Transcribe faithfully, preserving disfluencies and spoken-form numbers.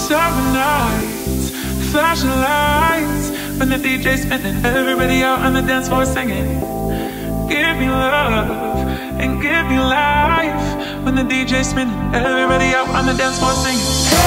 Summer nights, flashing lights, when the D J's spinning, everybody out on the dance floor singing. Give me love and give me life, when the D J's spinning, everybody out on the dance floor singing.